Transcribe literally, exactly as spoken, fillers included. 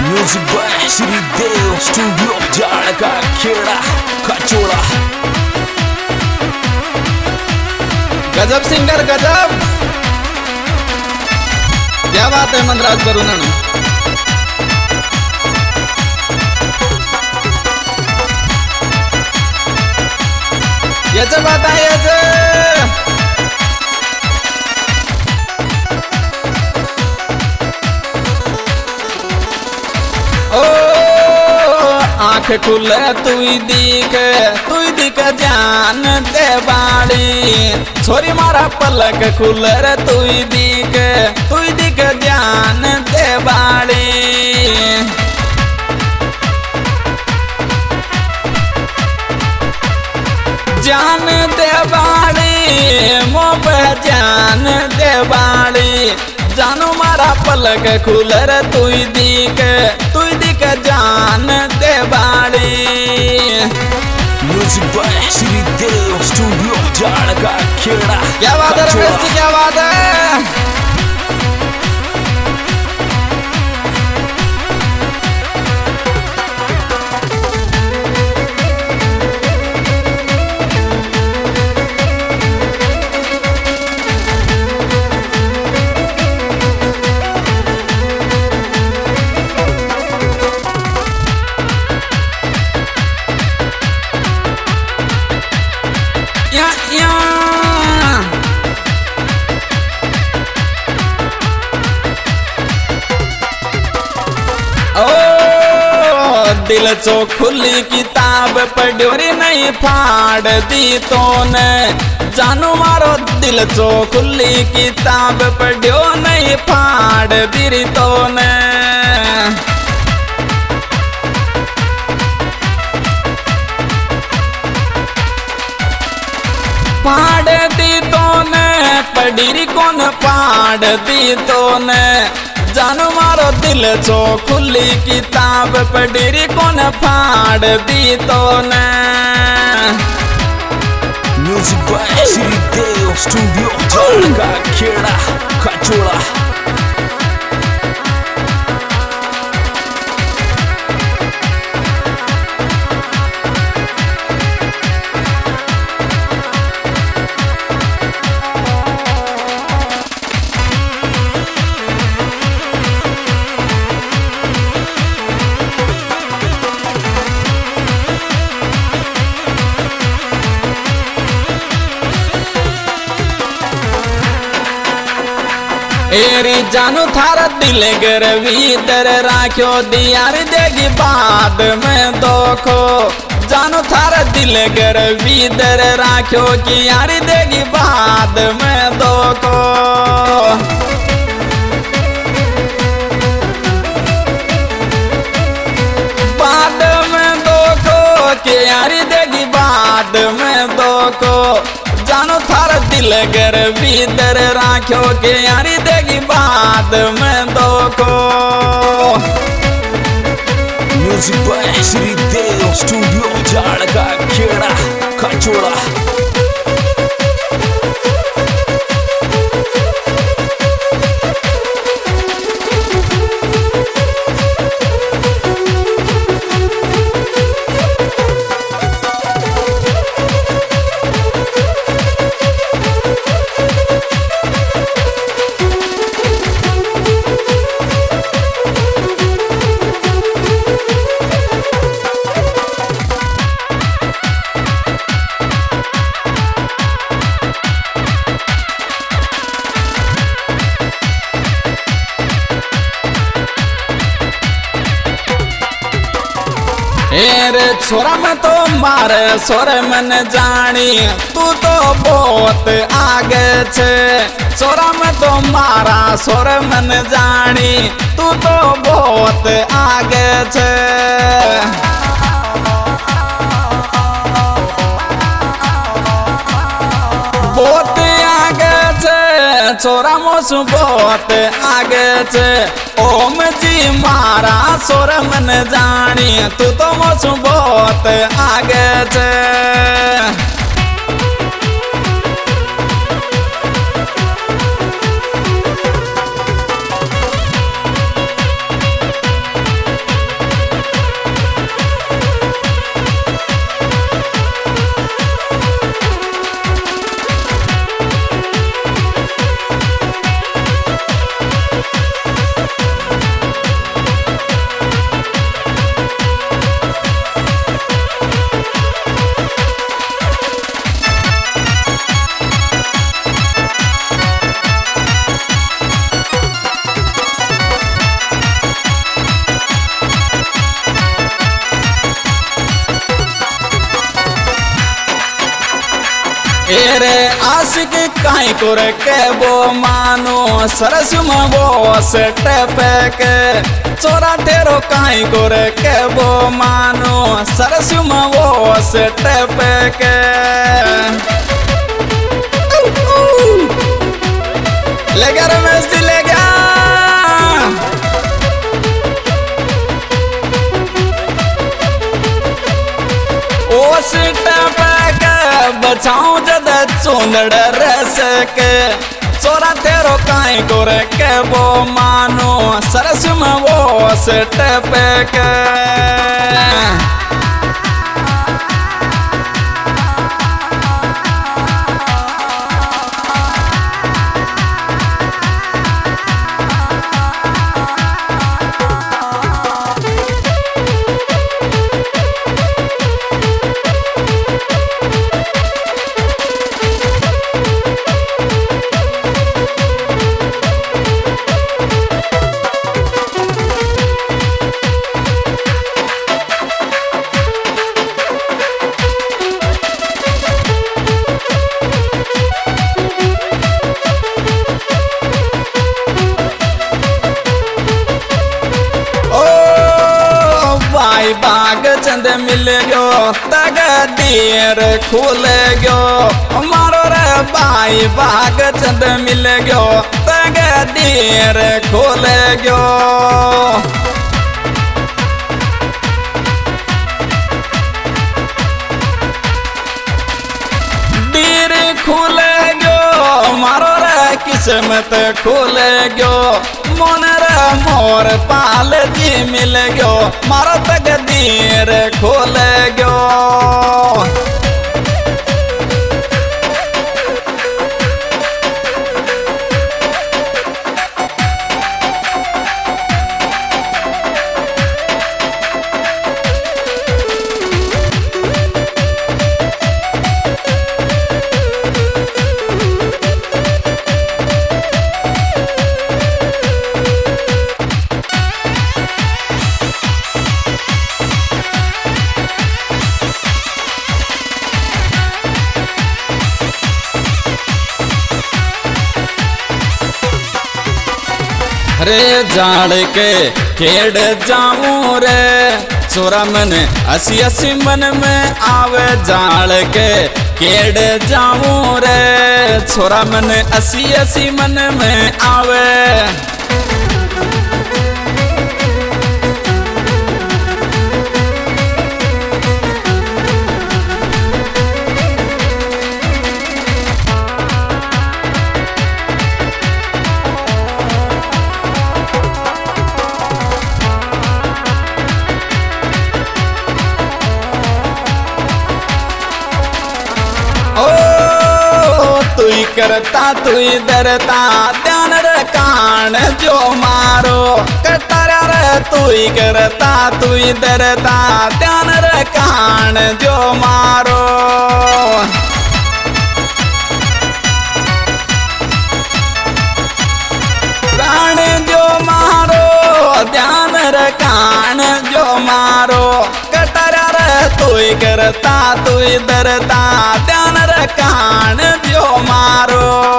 Music by Shridev studio जाड़ का खेड़ा कचोड़ा। गजब सिंगर गजब, क्या बात है मंदराज बरुणन। याच बात आहे याच आँख खुले तुई दिख तुई दिख जान दे बाड़ी छोरी मारा पलक खुले रे तुई दिख तुई दिख जान दे बाड़ी। जान दे बाड़ी मो जान दे बाड़ी जानू मारा पलक खुलर तुई दिख तुई दिख जान दे बाड़ी। म्यूजिक बाय श्रीदेव स्टूडियो जाड़ का खेड़ा। क्या बात है रमेश जी, क्या बात है। दिल चो खुली किताब पढ़ो रे नहीं फाड़ दी तो ने जानू मारो दिल चो खुली किताब पढ़ो नहीं फाड़ दी तो ने। फाड़ दी तो ने पढ़ी कौन फाड़ दी तो ने जानू मारो दिल चो खुली किताब पढ़ी कौन फाड़ दी तो ने। म्यूजिक बाय श्रीदेव स्टूडियो जाड़ का खेड़ा कचोड़ा। एरी जानू थारा दिल गरवी दर राख्यो दियार देगी बाद में दोखो जानू थारा दिल गरवी दर राख्यो कि यार देगी बाद में दोखो। बाद में दोखो कि यार देगी बाद में दोखो जानू थारा दिल गरवी दर राख्यो के यारी देगी बाद में दोखो। म्यूजिक बाय श्रीदेव स्टूडियो जाड़ का खेड़ा कचोड़ा। रे छोरा में तो मारे सोर मन जानी तू तो बहुत आगे छे। छोरा में तो मारा सोर मन जानी तू तो बहुत आगे छे। बहुत आगे छे छोरा मोसु बहुत आगे छे। ओम जी मारा सोर मन जानी तू तो मोसु बहुत आगे छे। रे आशिक काई को रे के वो मानो सरस में वो सेट पे छोरा तेरो काई को रे के वो मानो सरस में वो सेट पे ले गया रमेश जी ले गया ओ सेट पे बचाऊं जद चूंदड़ रस के छोरा तेरो काई को रे के वो मानो सरस में वो सेट पे के बाग चंद मिल गयो तग देर खुल गयो मारो रे भाई बाग चंद मिल गयो तग देर खुल गयो देर खुल गयो मारो रे किस्मत खुल गयो मन रे मोर पाल जी मिल गयो मारो तकदीर खोल गयो रे जाड़ के खेड़ जाऊं रे छोरा मन असी असी मन में आवे जाड़ के खेड़ जाऊं रे छोरा मन असी असी मन में आवे तुई करता तुई डरता ध्यान रखान जो मारो कटारा रे तुई करता तुई डरता ध्यान रखान जो मारो प्राण जो मारो ध्यान रखान जो मारो कटारा रे तुई करता तुई डरता ध्यान रखान जो मारो